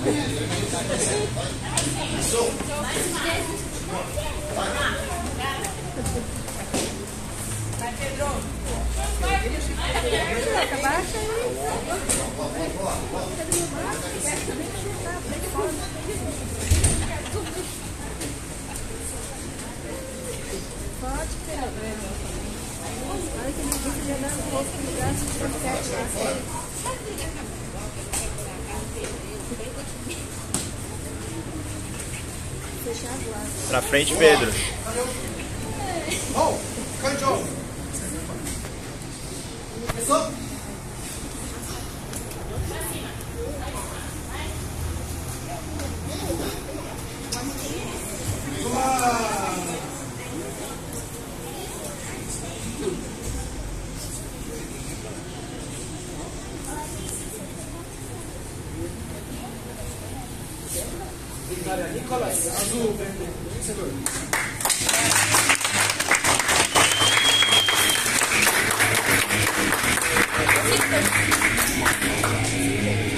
Vai, Pedro. Abaixa aí. Pode, Pedro. Olha que delícia, já dando um pouco no braço de Pra frente, Pedro. Oh, canjou. Isso. Nicolas, azul, vencedor.